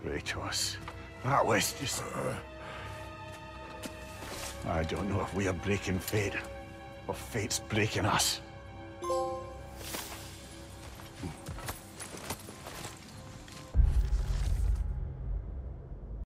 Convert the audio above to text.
Kratos, that was just... I don't know if we are breaking fate, or fate's breaking us.